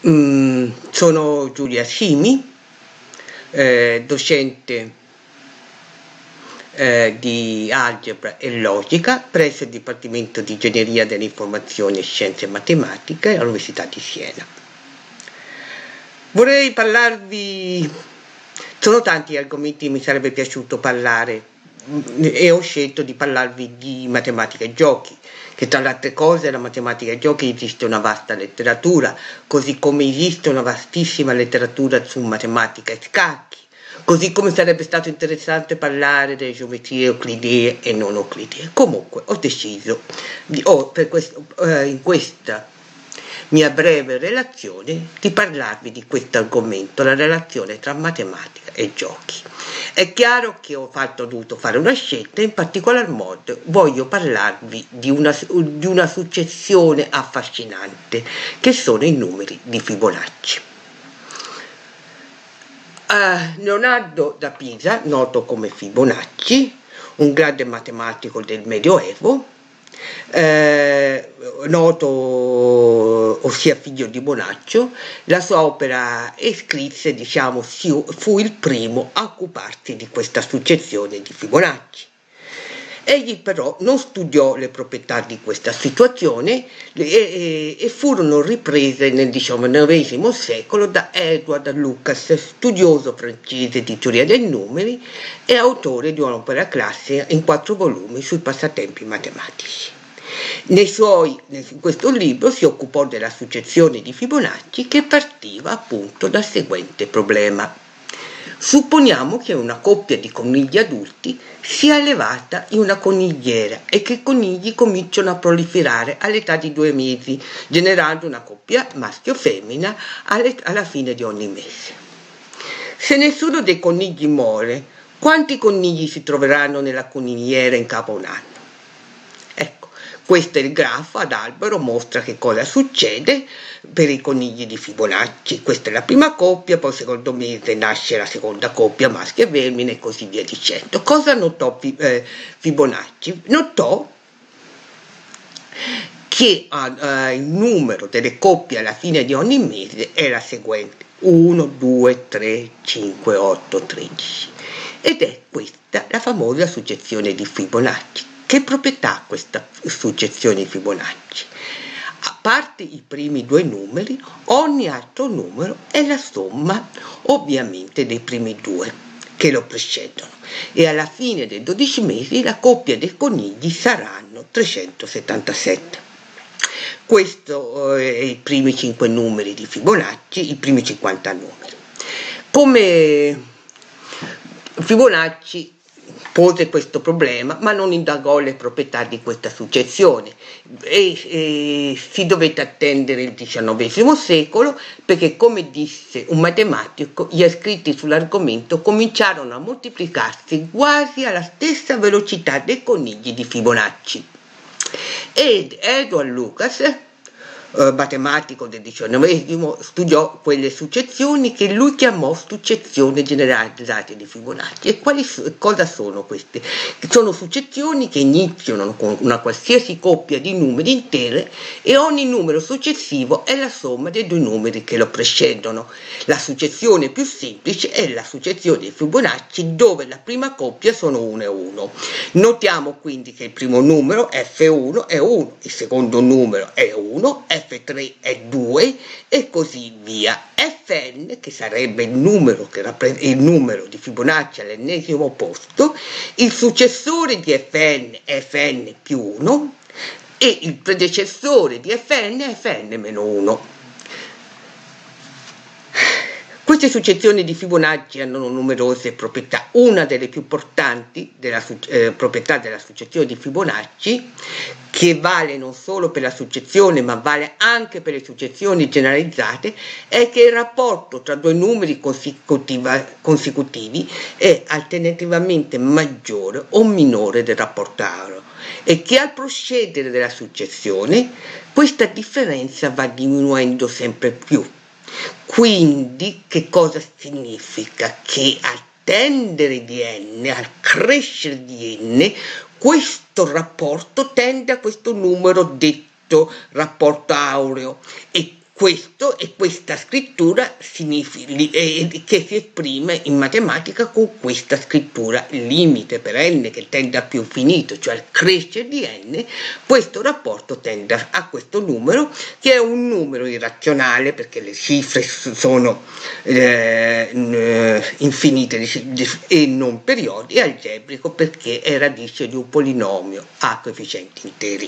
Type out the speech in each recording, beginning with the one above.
Sono Giulia Simi, docente di algebra e logica presso il Dipartimento di Ingegneria dell'Informazione, Scienze e Matematica all'Università di Siena. Vorrei parlarvi, sono tanti argomenti che mi sarebbe piaciuto parlare e ho scelto di parlarvi di matematica e giochi, che tra le altre cose la matematica e giochi esiste una vasta letteratura, così come esiste una vastissima letteratura su matematica e scacchi, così come sarebbe stato interessante parlare delle geometrie euclidee e non euclidee. Comunque ho deciso in questa mia breve relazione di parlarvi di questo argomento, la relazione tra matematica e giochi. È chiaro che ho dovuto fare una scelta, in particolar modo voglio parlarvi di una successione affascinante, che sono i numeri di Fibonacci. Leonardo da Pisa, noto come Fibonacci, un grande matematico del Medioevo, noto, ossia figlio di Bonaccio, la sua opera scrisse, fu il primo a occuparsi di questa successione di Fibonacci. Egli però non studiò le proprietà di questa situazione e furono riprese nel XIX secolo da Edward Lucas, studioso francese di teoria dei numeri e autore di un'opera classica in 4 volumi sui passatempi matematici. In questo libro si occupò della successione di Fibonacci, che partiva appunto dal seguente problema. Supponiamo che una coppia di conigli adulti sia allevata in una conigliera e che i conigli cominciano a proliferare all'età di 2 mesi, generando una coppia maschio-femmina alla fine di ogni mese. Se nessuno dei conigli muore, quanti conigli si troveranno nella conigliera in capo a un anno? Questo è il grafo ad albero, mostra che cosa succede per i conigli di Fibonacci. Questa è la prima coppia, poi il secondo mese nasce la seconda coppia, maschio e femmina e così via dicendo. Cosa notò Fibonacci? Notò che il numero delle coppie alla fine di ogni mese è la seguente: 1, 2, 3, 5, 8, 13. Ed è questa la famosa successione di Fibonacci. Che proprietà ha questa successione di Fibonacci? A parte i primi 2 numeri, ogni altro numero è la somma ovviamente dei primi 2 che lo precedono, e alla fine dei 12 mesi la coppia dei conigli saranno 377. Questo è i primi 5 numeri di Fibonacci, i primi 50 numeri. Come Fibonacci pose questo problema, ma non indagò le proprietà di questa successione e si dovette attendere il XIX secolo, perché, come disse un matematico, gli scritti sull'argomento cominciarono a moltiplicarsi quasi alla stessa velocità dei conigli di Fibonacci. Ed Edward Lucas, matematico del XIX, studiò quelle successioni che lui chiamò successione generalizzate di Fibonacci. E cosa sono queste? Sono successioni che iniziano con una qualsiasi coppia di numeri intere e ogni numero successivo è la somma dei 2 numeri che lo precedono. La successione più semplice è la successione di Fibonacci, dove la prima coppia sono 1 e 1. Notiamo quindi che il primo numero F1 è 1, il secondo numero è 1, F3 è 2 e così via. Fn, che sarebbe il numero di Fibonacci all'ennesimo posto, il successore di Fn è Fn più 1 e il predecessore di Fn è Fn meno 1. Queste successioni di Fibonacci hanno numerose proprietà. Una delle più importanti proprietà della successione di Fibonacci, che vale non solo per la successione ma vale anche per le successioni generalizzate, è che il rapporto tra 2 numeri consecutivi è alternativamente maggiore o minore del rapporto aureo, e che al procedere della successione questa differenza va diminuendo sempre più. Quindi che cosa significa? Che al tendere di n, al crescere di n, questo rapporto tende a questo numero detto rapporto aureo, e questa scrittura che si esprime in matematica con questa scrittura limite per n che tende a più infinito, cioè al crescere di n, questo rapporto tende a questo numero, che è un numero irrazionale perché le cifre sono infinite e non periodi, e algebrico perché è radice di un polinomio a coefficienti interi.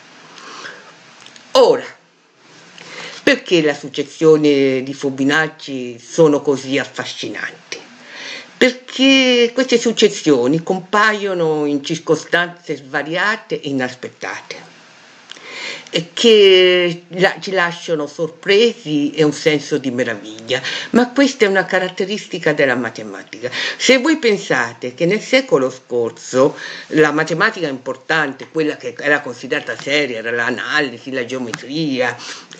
Ora, perché la successione di Fibonacci sono così affascinanti? Perché queste successioni compaiono in circostanze svariate e inaspettate e che ci lasciano sorpresi e un senso di meraviglia, ma questa è una caratteristica della matematica. Se voi pensate che nel secolo scorso la matematica importante, quella che era considerata seria, era l'analisi, la geometria,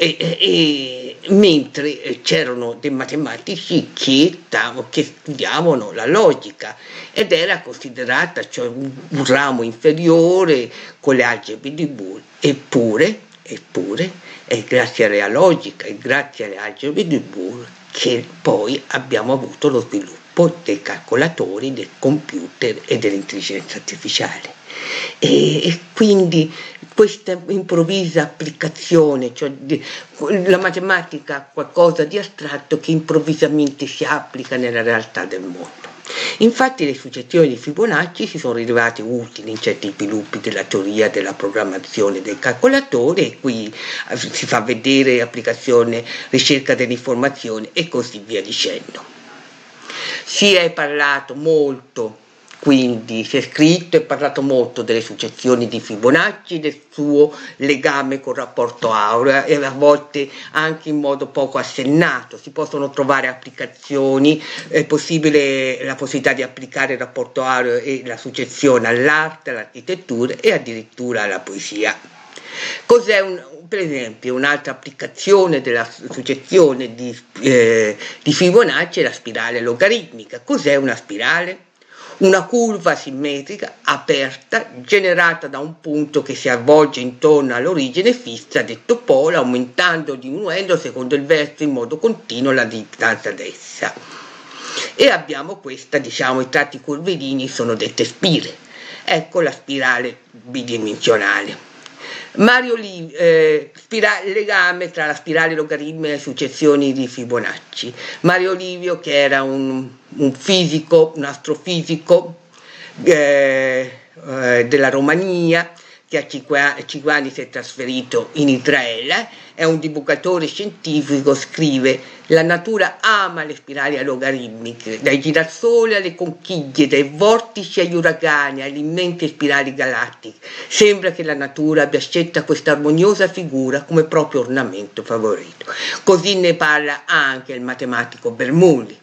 mentre c'erano dei matematici che studiavano la logica ed era considerata, cioè, un ramo inferiore con le algebre di Boole. Eppure è grazie alla logica e grazie alle algebre di Boole che poi abbiamo avuto lo sviluppo dei calcolatori, del computer e dell'intelligenza artificiale. E quindi questa improvvisa applicazione, cioè la matematica, qualcosa di astratto che improvvisamente si applica nella realtà del mondo. Infatti le successioni di Fibonacci si sono rilevate utili in certi sviluppi della teoria della programmazione del calcolatore, e qui si fa vedere applicazione, ricerca dell'informazione e così via dicendo. Si è parlato molto, quindi si è scritto e parlato molto delle successioni di Fibonacci, del suo legame col rapporto aurea, e a volte anche in modo poco assennato. Si possono trovare applicazioni, è possibile la possibilità di applicare il rapporto aurea e la successione all'arte, all'architettura e addirittura alla poesia. Cos'è per esempio un'altra applicazione della successione di Fibonacci è la spirale logaritmica. Cos'è una spirale? Una curva simmetrica aperta generata da un punto che si avvolge intorno all'origine fissa, detto polo, aumentando o diminuendo secondo il verso in modo continuo la distanza da essa. E abbiamo questa, diciamo, i tratti curvilini sono dette spire. Ecco la spirale bidimensionale. Legame tra la spirale logaritmica e le successioni di Fibonacci. Mario Livio, che era un fisico, un astrofisico della Romania, che a 5 anni si è trasferito in Israele, è un divulgatore scientifico, scrive: la natura ama le spirali logaritmiche, dai girasoli alle conchiglie, dai vortici agli uragani, alle immense spirali galattiche. Sembra che la natura abbia scelta questa armoniosa figura come proprio ornamento favorito. Così ne parla anche il matematico Bernoulli.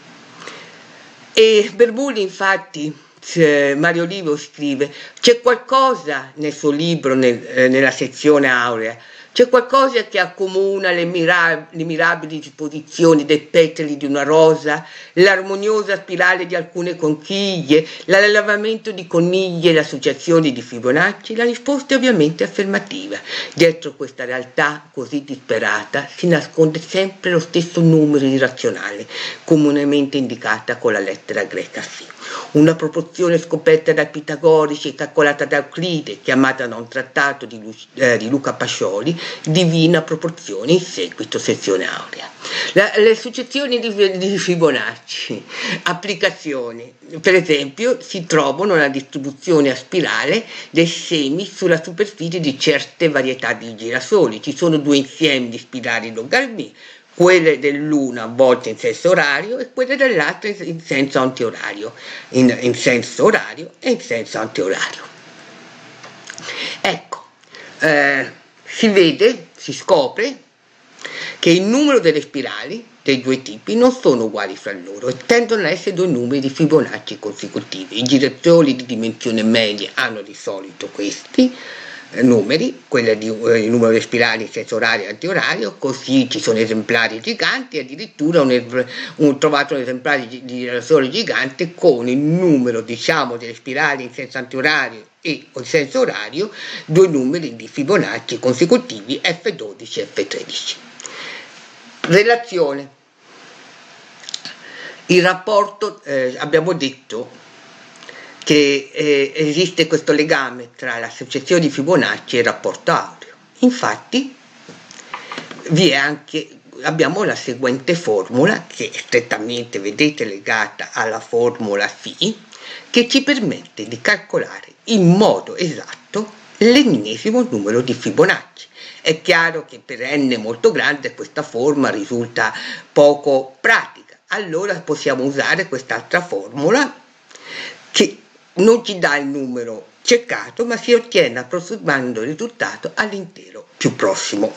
E Bernoulli, infatti, Mario Livio scrive, c'è qualcosa nel suo libro, nella sezione aurea, c'è qualcosa che accomuna le mirabili disposizioni dei petali di una rosa, l'armoniosa spirale di alcune conchiglie, l'allevamento di coniglie e l'associazione di Fibonacci? La risposta è ovviamente affermativa. Dietro questa realtà così disperata si nasconde sempre lo stesso numero irrazionale, comunemente indicata con la lettera greca Φ. Una proporzione scoperta dai pitagorici e calcolata da Euclide, chiamata da un trattato di Luca Pacioli divina proporzione, in seguito sezione aurea. Le successioni di Fibonacci, applicazioni, per esempio si trovano nella distribuzione a spirale dei semi sulla superficie di certe varietà di girasoli. Ci sono due insiemi di spirali logaritmiche, quelle dell'una volte in senso orario e quelle dell'altra in senso antiorario, in senso orario e in senso antiorario. Ecco, si scopre che il numero delle spirali dei due tipi non sono uguali fra loro e tendono ad essere due numeri di Fibonacci consecutivi. I girasoli di dimensione media hanno di solito questi numeri, quelli di il numero di spirali in senso orario e antiorario, così ci sono esemplari giganti, addirittura trovato un esemplare di girasole gigante con il numero, diciamo, delle spirali in senso antiorario e in senso orario, due numeri di Fibonacci consecutivi F12 e F13. Relazione. Il rapporto, abbiamo detto che esiste questo legame tra la successione di Fibonacci e il rapporto aureo. Infatti abbiamo la seguente formula, che è strettamente, vedete, legata alla formula Φ, che ci permette di calcolare in modo esatto l'ennesimo numero di Fibonacci. È chiaro che per n molto grande questa forma risulta poco pratica, allora possiamo usare quest'altra formula che non ci dà il numero cercato, ma si ottiene approssimando il risultato all'intero più prossimo.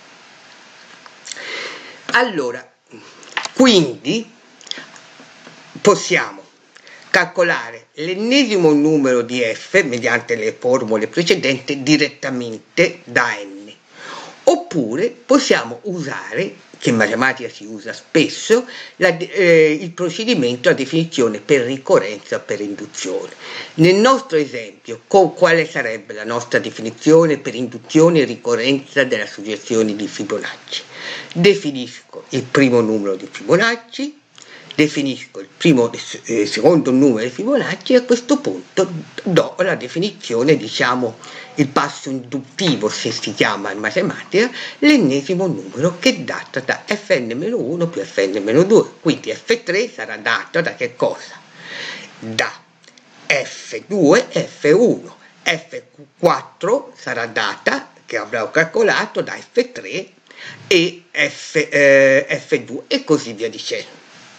Allora, quindi possiamo calcolare l'ennesimo numero di f mediante le formule precedenti direttamente da n, oppure possiamo usare, che in matematica si usa spesso, il procedimento a definizione per ricorrenza o per induzione. Nel nostro esempio, quale sarebbe la nostra definizione per induzione e ricorrenza della suggestione di Fibonacci? Definisco il primo numero di Fibonacci, definisco il secondo numero di Fibonacci e a questo punto do la definizione, diciamo il passo induttivo, se si chiama in matematica, l'ennesimo numero che è dato da fn-1 più fn-2. Quindi f3 sarà dato da che cosa? Da f2 e f1. f4 sarà data, che avrò calcolato, da f3 e f2 e così via dicendo.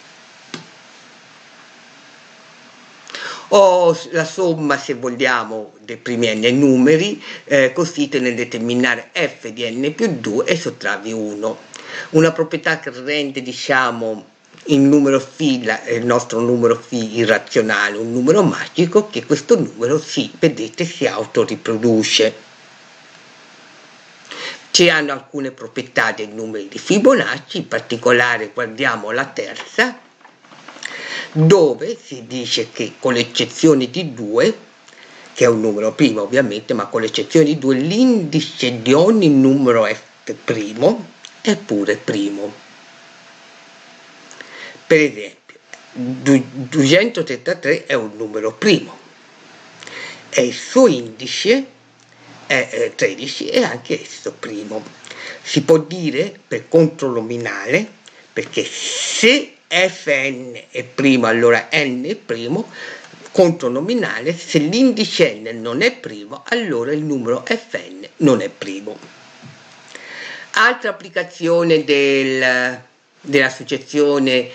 O la somma, se vogliamo, dei primi n numeri consiste nel determinare f di n più 2 e sottrarvi 1. Una proprietà che rende, diciamo, il numero φ, il nostro numero φ irrazionale, un numero magico, che questo numero vedete, si autoriproduce. Ci hanno alcune proprietà dei numeri di Fibonacci, in particolare guardiamo la terza, dove si dice che con l'eccezione di 2, che è un numero primo ovviamente, ma con l'eccezione di 2 l'indice di ogni numero f' è pure primo. Per esempio, 233 è un numero primo e il suo indice è 13 e anche esso primo. Si può dire per controluminale, perché se fn è primo, allora n è primo, contronominale, se l'indice n non è primo, allora il numero fn non è primo. Altra applicazione della successione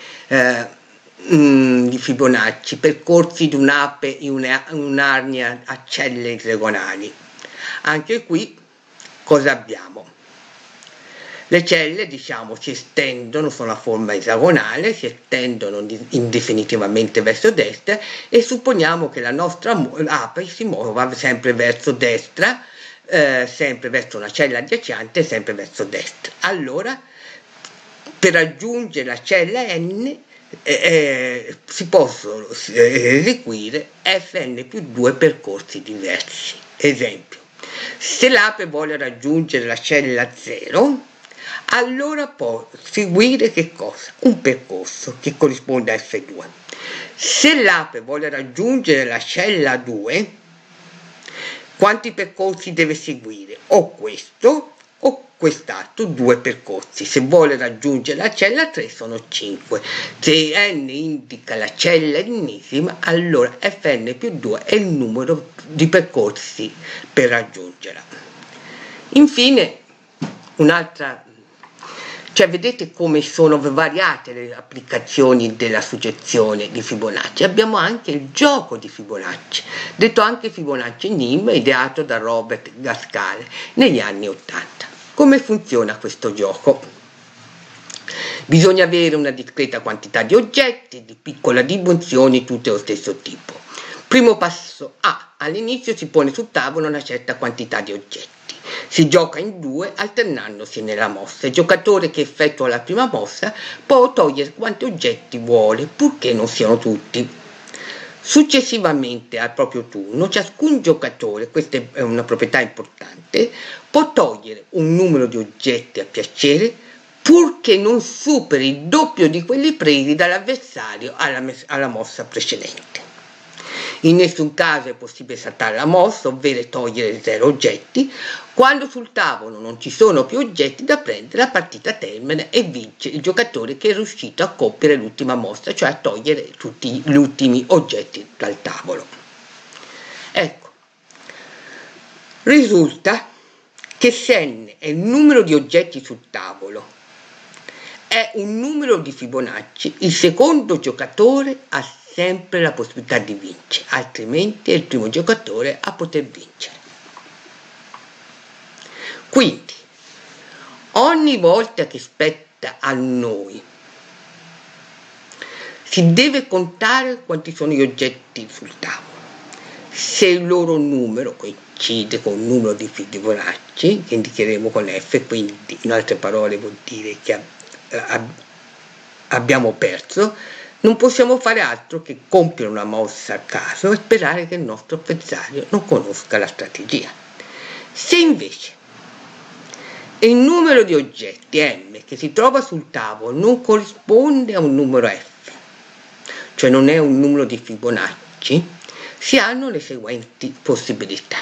di Fibonacci: percorsi di un'ape in un'arnia a celle esagonali. Anche qui cosa abbiamo? Le celle, diciamo, si estendono, sono a forma esagonale, si estendono indefinitivamente verso destra e supponiamo che la nostra ape si muova sempre verso destra, sempre verso una cella adiacente, sempre verso destra. Allora, per raggiungere la cella n si possono eseguire fn più 2 percorsi diversi. Esempio, se l'ape vuole raggiungere la cella 0, allora può seguire che cosa? Un percorso che corrisponde a F2. Se l'ape vuole raggiungere la cella 2, quanti percorsi deve seguire? O questo o quest'altro, 2 percorsi. Se vuole raggiungere la cella 3 sono 5. Se n indica la cella ennesima, allora fn più 2 è il numero di percorsi per raggiungerla. Infine, un'altra, cioè vedete come sono variate le applicazioni della successione di Fibonacci. Abbiamo anche il gioco di Fibonacci, detto anche Fibonacci NIM, ideato da Robert Gascale negli anni 80. Come funziona questo gioco? Bisogna avere una discreta quantità di oggetti di piccola dimensione, tutti dello stesso tipo. Primo passo A: all'inizio si pone sul tavolo una certa quantità di oggetti. Si gioca in 2 alternandosi nella mossa. Il giocatore che effettua la prima mossa può togliere quanti oggetti vuole, purché non siano tutti. Successivamente al proprio turno, ciascun giocatore, questa è una proprietà importante, può togliere un numero di oggetti a piacere purché non superi il doppio di quelli presi dall'avversario alla mossa precedente. In nessun caso è possibile saltare la mossa, ovvero togliere 0 oggetti. Quando sul tavolo non ci sono più oggetti da prendere, la partita termina e vince il giocatore che è riuscito a compiere l'ultima mossa, cioè a togliere tutti gli ultimi oggetti dal tavolo. Ecco, risulta che se n è il numero di oggetti sul tavolo, è un numero di Fibonacci, il secondo giocatore ha sempre la possibilità di vincere, altrimenti è il primo giocatore a poter vincere. Quindi, ogni volta che spetta a noi, si deve contare quanti sono gli oggetti sul tavolo. Se il loro numero coincide con il numero di Fibonacci, che indicheremo con F, quindi in altre parole vuol dire che abbiamo perso, non possiamo fare altro che compiere una mossa a caso e sperare che il nostro avversario non conosca la strategia. Se invece il numero di oggetti M che si trova sul tavolo non corrisponde a un numero F, cioè non è un numero di Fibonacci, si hanno le seguenti possibilità: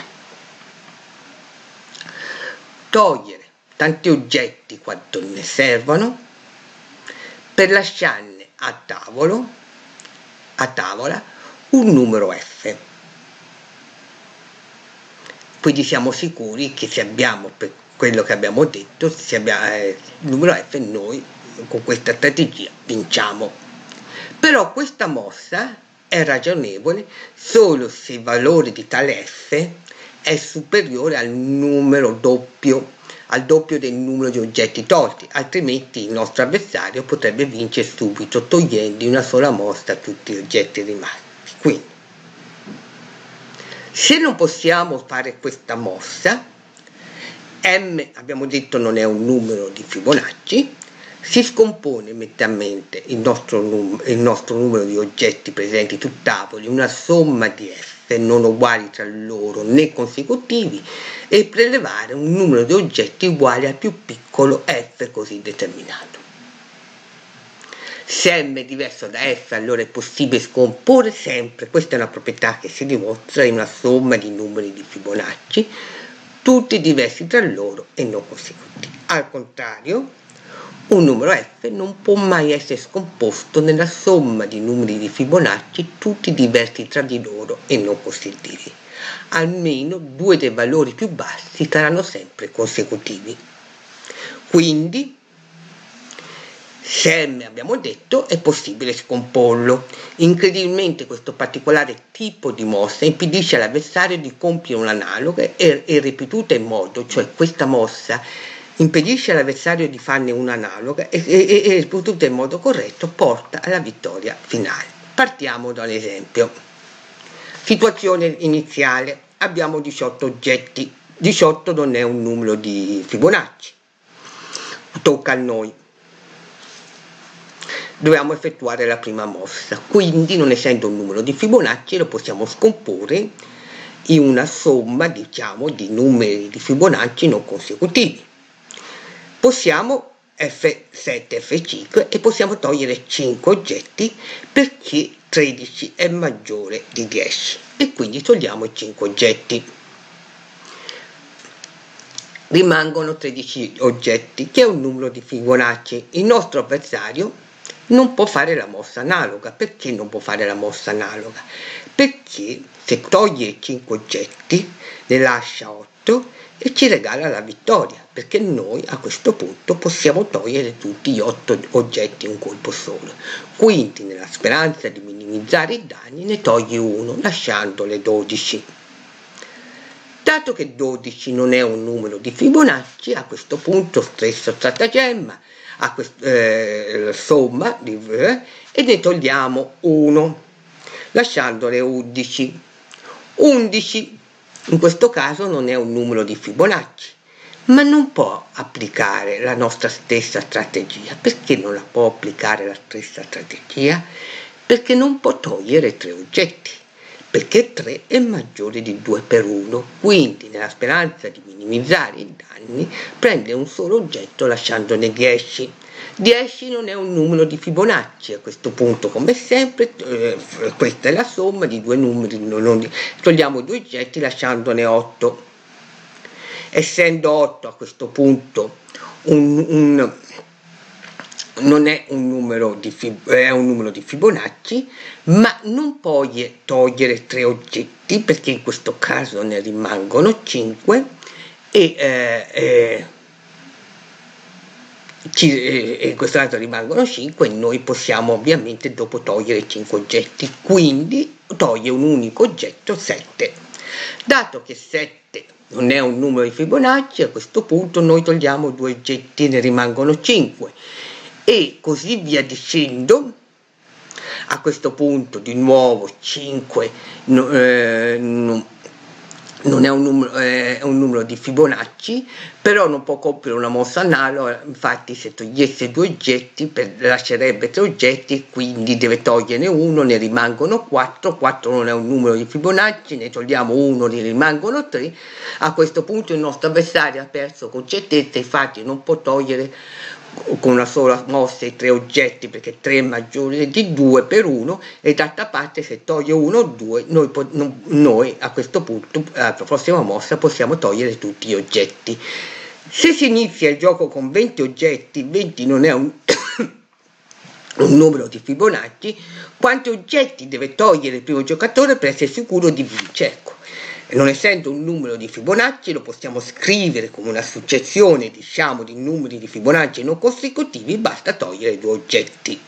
togliere tanti oggetti quanto ne servono per lasciarne a tavola un numero F. Quindi siamo sicuri che se abbiamo, per quello che abbiamo detto, se abbiamo il numero F, noi con questa strategia vinciamo. Però questa mossa è ragionevole solo se il valore di tale F è superiore al numero doppio, al doppio del numero di oggetti tolti, altrimenti il nostro avversario potrebbe vincere subito togliendo in una sola mossa tutti gli oggetti rimasti. Quindi, se non possiamo fare questa mossa, M abbiamo detto non è un numero di Fibonacci, si scompone mentalmente il nostro numero di oggetti presenti sul tavolo in una somma di F non uguali tra loro né consecutivi e prelevare un numero di oggetti uguale al più piccolo F così determinato. Se M è diverso da F, allora è possibile scomporre sempre, questa è una proprietà che si dimostra in una somma di numeri di Fibonacci, tutti diversi tra loro e non consecutivi. Al contrario, un numero F non può mai essere scomposto nella somma di numeri di Fibonacci tutti diversi tra di loro e non consecutivi. Almeno 2 dei valori più bassi saranno sempre consecutivi. Quindi, se M abbiamo detto è possibile scomporlo. Incredibilmente questo particolare tipo di mossa impedisce all'avversario di compiere un'analoga e ripetuta in modo, cioè questa mossa impedisce all'avversario di farne un'analoga e ripetuta in modo corretto porta alla vittoria finale. Partiamo da un esempio. Situazione iniziale, abbiamo 18 oggetti, 18 non è un numero di Fibonacci, tocca a noi. Dobbiamo effettuare la prima mossa, quindi non essendo un numero di Fibonacci lo possiamo scomporre in una somma, diciamo, di numeri di Fibonacci non consecutivi. Possiamo F7, F5 e possiamo togliere 5 oggetti perché 13 è maggiore di 10 e quindi togliamo i 5 oggetti. Rimangono 13 oggetti, che è un numero di Fibonacci. Il nostro avversario non può fare la mossa analoga. Perché non può fare la mossa analoga? Perché se toglie 5 oggetti ne lascia 8 e ci regala la vittoria, perché noi a questo punto possiamo togliere tutti gli 8 oggetti in un colpo solo. Quindi nella speranza di minimizzare i danni ne toglie uno, lasciandole 12. Dato che 12 non è un numero di Fibonacci, a questo punto stesso stratagemma, somma e ne togliamo 1, lasciandole 11. 11 in questo caso non è un numero di Fibonacci, ma non può applicare la nostra stessa strategia. Perché non la può applicare la stessa strategia? Perché non può togliere 3 oggetti. perché 3 è maggiore di 2 per 1, quindi nella speranza di minimizzare i danni prende un solo oggetto lasciandone 10. 10 non è un numero di Fibonacci a questo punto, come sempre, questa è la somma di due numeri, togliamo due oggetti lasciandone 8. Essendo 8 a questo punto non è un numero di Fibonacci, ma non puoi togliere 3 oggetti perché in questo caso ne rimangono 5 e in questo caso rimangono 5 e noi possiamo ovviamente dopo togliere 5 oggetti, quindi toglie un unico oggetto 7. Dato che 7 non è un numero di Fibonacci, a questo punto noi togliamo 2 oggetti e ne rimangono 5 e così via dicendo. A questo punto di nuovo 5 non è un numero di Fibonacci, però non può compiere una mossa analoga. Infatti se togliesse 2 oggetti lascerebbe 3 oggetti e quindi deve toglierne uno, ne rimangono 4. 4 non è un numero di Fibonacci, ne togliamo uno, ne rimangono 3. A questo punto il nostro avversario ha perso con certezza, infatti non può togliere con una sola mossa i 3 oggetti perché 3 è maggiore di 2 per 1 e d'altra parte se toglie 1 o 2 noi a questo punto alla prossima mossa possiamo togliere tutti gli oggetti. Se si inizia il gioco con 20 oggetti, 20 non è un numero di Fibonacci, quanti oggetti deve togliere il primo giocatore per essere sicuro di vincere? Ecco. Non essendo un numero di Fibonacci lo possiamo scrivere come una successione, diciamo, di numeri di Fibonacci non consecutivi, basta togliere 2 oggetti.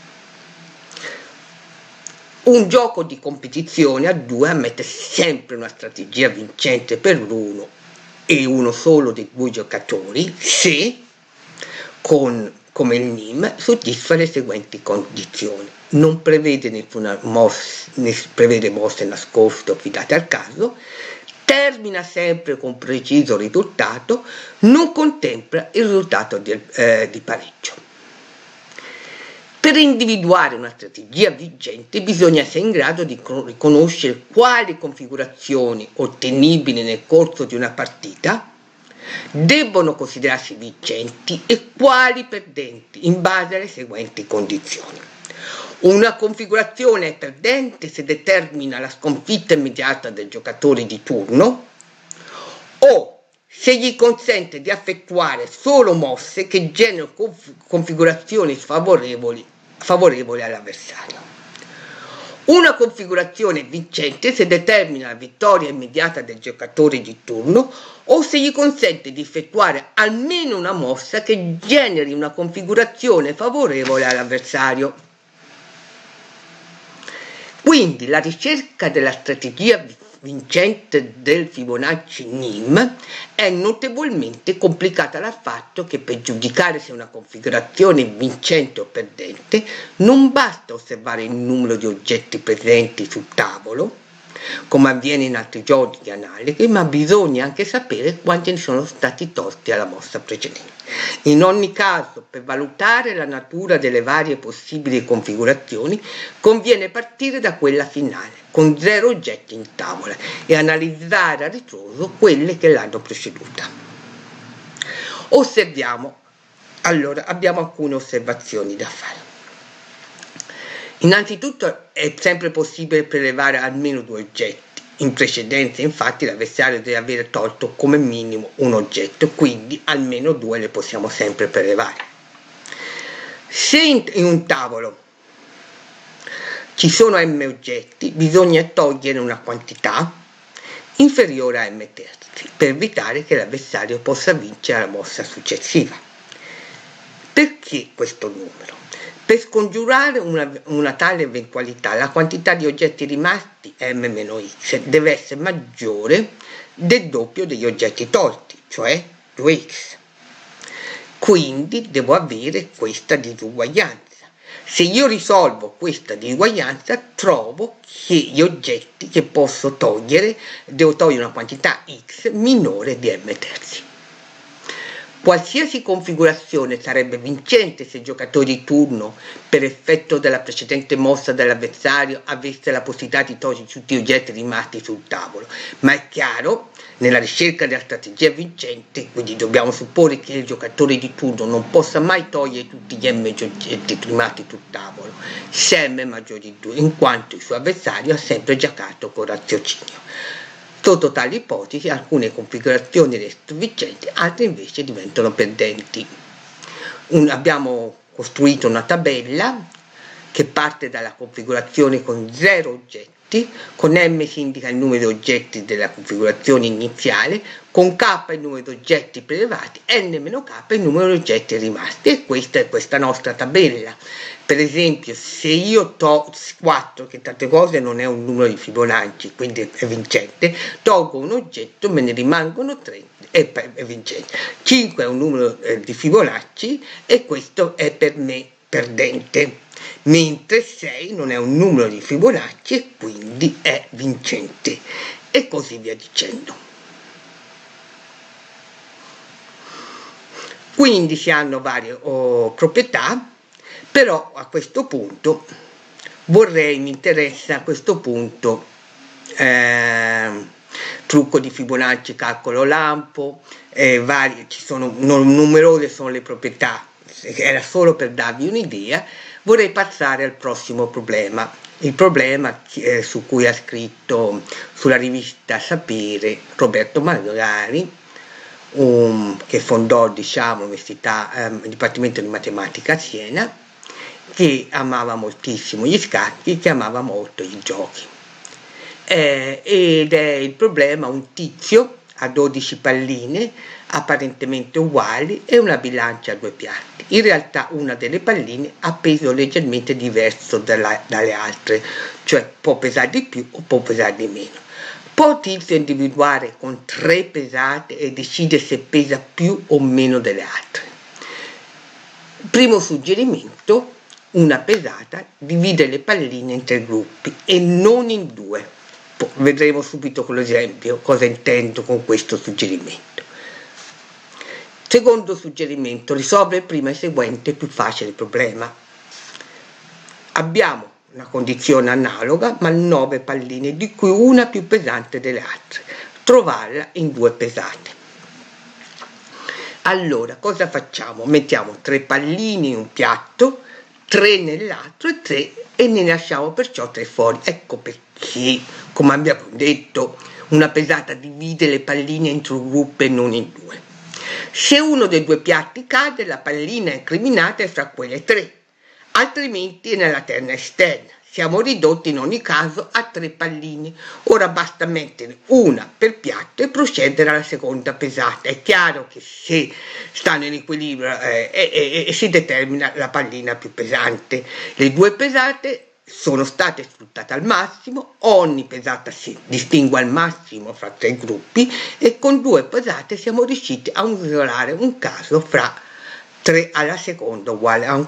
Un gioco di competizione a 2 ammette sempre una strategia vincente per uno e uno solo dei 2 giocatori se, come il NIM, soddisfa le seguenti condizioni. Non prevede nessuna prevede mosse nascoste o affidate al caso, termina sempre con preciso risultato, non contempla il risultato di pareggio. Per individuare una strategia vincente bisogna essere in grado di riconoscere quali configurazioni ottenibili nel corso di una partita debbono considerarsi vincenti e quali perdenti in base alle seguenti condizioni. Una configurazione è perdente se determina la sconfitta immediata del giocatore di turno o se gli consente di effettuare solo mosse che generano configurazioni favorevoli all'avversario. Una configurazione è vincente se determina la vittoria immediata del giocatore di turno o se gli consente di effettuare almeno una mossa che generi una configurazione favorevole all'avversario. Quindi la ricerca della strategia vincente del Fibonacci NIM è notevolmente complicata dal fatto che per giudicare se una configurazione è vincente o perdente non basta osservare il numero di oggetti presenti sul tavolo, come avviene in altri giochi di analisi, ma bisogna anche sapere quanti ne sono stati tolti alla mossa precedente. In ogni caso, per valutare la natura delle varie possibili configurazioni, conviene partire da quella finale, con 0 oggetti in tavola, e analizzare a ritroso quelle che l'hanno preceduta. Osserviamo. Allora, abbiamo alcune osservazioni da fare. Innanzitutto è sempre possibile prelevare almeno 2 oggetti. In precedenza, infatti, l'avversario deve aver tolto come minimo un oggetto, quindi almeno 2 le possiamo sempre prelevare. Se in un tavolo ci sono m oggetti, bisogna togliere una quantità inferiore a m terzi per evitare che l'avversario possa vincere la mossa successiva. Perché questo numero? Per scongiurare una tale eventualità, la quantità di oggetti rimasti m-x deve essere maggiore del doppio degli oggetti tolti, cioè 2x. Quindi devo avere questa disuguaglianza. Se io risolvo questa disuguaglianza, trovo che gli oggetti che posso togliere, devo togliere una quantità x minore di m terzi. Qualsiasi configurazione sarebbe vincente se il giocatore di turno, per effetto della precedente mossa dell'avversario, avesse la possibilità di togliere tutti gli oggetti rimasti sul tavolo, ma è chiaro, nella ricerca della strategia vincente, quindi dobbiamo supporre che il giocatore di turno non possa mai togliere tutti gli oggetti rimasti sul tavolo, se m è maggiore di 2, in quanto il suo avversario ha sempre giocato con raziocinio. Sotto tali ipotesi alcune configurazioni restano vincenti, altre invece diventano perdenti. Abbiamo costruito una tabella che parte dalla configurazione con 0 oggetti, con M si indica il numero di oggetti della configurazione iniziale, con K il numero di oggetti prelevati, N-K il numero di oggetti rimasti, e questa è questa nostra tabella. Per esempio, se io tolgo 4, che tante cose non è un numero di Fibonacci, quindi è vincente, tolgo un oggetto, me ne rimangono 3 e è vincente. 5 è un numero di Fibonacci e questo è per me perdente, mentre 6 non è un numero di Fibonacci e quindi è vincente, e così via dicendo. Quindi si hanno varie proprietà, però a questo punto mi interessa a questo punto trucco di Fibonacci, calcolo lampo, numerose sono le proprietà, era solo per darvi un'idea. Vorrei passare al prossimo problema, il problema su cui ha scritto sulla rivista Sapere Roberto Magari, che fondò, diciamo, il Dipartimento di Matematica a Siena, che amava moltissimo gli scacchi, che amava molto i giochi. Ed è il problema: un tizio ha 12 palline apparentemente uguali e una bilancia a 2 piatti. In realtà una delle palline ha peso leggermente diverso dalle altre, cioè può pesare di più o può pesare di meno. Può il tizio individuare con 3 pesate e decidere se pesa più o meno delle altre? Primo suggerimento: una pesata divide le palline in 3 gruppi e non in 2. Vedremo subito con l'esempio cosa intendo con questo suggerimento. Secondo suggerimento: risolve prima il seguente più facile problema. Abbiamo una condizione analoga ma 9 palline, di cui una più pesante delle altre. Trovarla in 2 pesate. Allora cosa facciamo? Mettiamo 3 palline in un piatto, 3 nell'altro e ne lasciamo perciò 3 fuori. Ecco perché, come abbiamo detto, una pesata divide le palline entro un gruppo e non in 2. Se uno dei 2 piatti cade, la pallina incriminata è fra quelle 3, altrimenti è nella terna esterna. Siamo ridotti in ogni caso a 3 palline. Ora basta mettere una per piatto e procedere alla seconda pesata. È chiaro che se stanno in equilibrio si determina la pallina più pesante. Le 2 pesate sono state sfruttate al massimo, ogni pesata si distingue al massimo fra 3 gruppi e con 2 pesate siamo riusciti a isolare un caso fra 3 alla seconda uguale a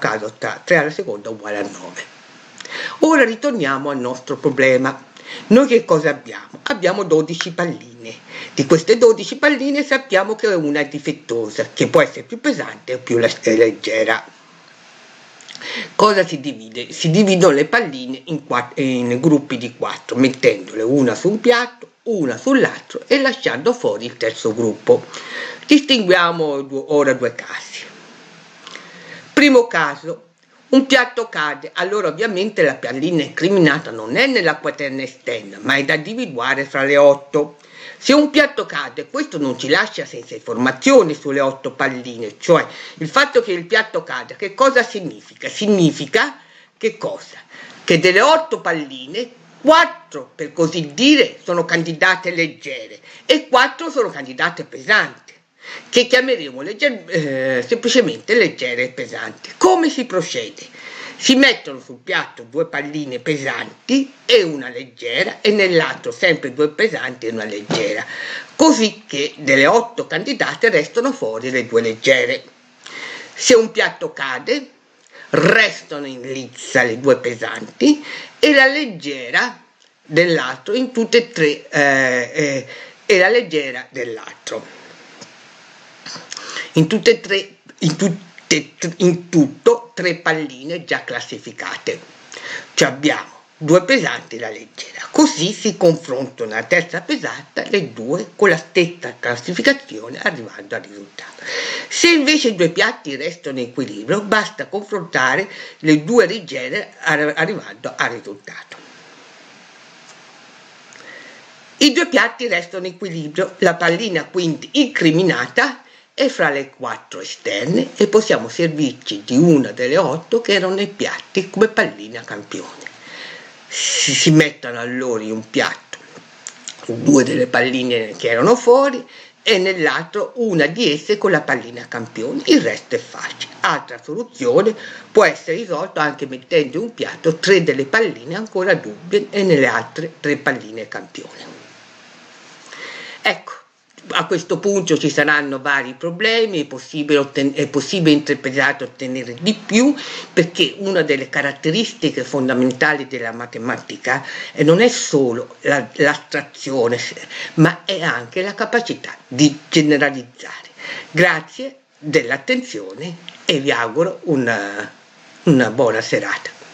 9. Ora ritorniamo al nostro problema. Noi che cosa abbiamo? Abbiamo 12 palline. Di queste 12 palline sappiamo che una è difettosa, che può essere più pesante o più leggera. Cosa si divide? Si dividono le palline in gruppi di 4, mettendole una su un piatto, una sull'altro e lasciando fuori il terzo gruppo. Distinguiamo ora 2 casi. Primo caso: un piatto cade, allora ovviamente la pallina incriminata non è nella quaterna esterna, ma è da individuare fra le 8. Se un piatto cade, questo non ci lascia senza informazioni sulle 8 palline, cioè il fatto che il piatto cade, che cosa significa? Significa che cosa? Che delle 8 palline, 4 per così dire sono candidate leggere e 4 sono candidate pesanti, che chiameremo semplicemente leggere e pesanti. Come si procede? Si mettono sul piatto 2 palline pesanti e una leggera e nell'altro sempre 2 pesanti e una leggera, così che delle 8 candidate restano fuori le 2 leggere. Se un piatto cade, restano in lizza le 2 pesanti e la leggera dell'altro in tutte e 3 e la leggera dell'altro. in tutto 3 palline già classificate, cioè abbiamo 2 pesanti e la leggera, così si confrontano la terza pesata le due con la stessa classificazione arrivando al risultato. Se invece i 2 piatti restano in equilibrio, basta confrontare le 2 leggere arrivando al risultato. I 2 piatti restano in equilibrio, la pallina quindi incriminata è fra le 4 esterne e possiamo servirci di una delle 8 che erano nei piatti come pallina campione. Si mettono allora in un piatto 2 delle palline che erano fuori e nell'altro una di esse con la pallina campione. Il resto è facile. Altra soluzione può essere risolta anche mettendo in un piatto 3 delle palline ancora dubbie e nelle altre 3 palline campione. Ecco, a questo punto ci saranno vari problemi, è possibile interpretare e ottenere di più, perché una delle caratteristiche fondamentali della matematica non è solo l'astrazione, ma è anche la capacità di generalizzare. Grazie dell'attenzione e vi auguro una buona serata.